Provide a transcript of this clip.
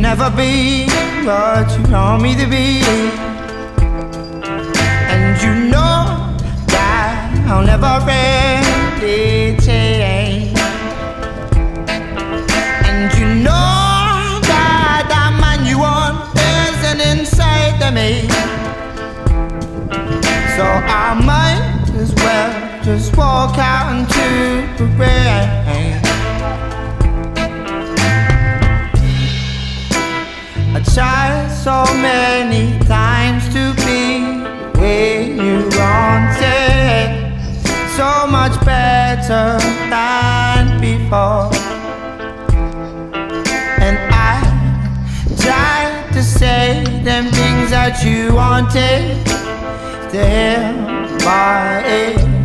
never be what you want me to be. And you know that I'll never really change. And you know that that man you want isn't inside of me. So I might as well just walk out into the rain. I tried so many times to be where you wanted, so much better than before. And I tried to say them things that you wanted to hear, but it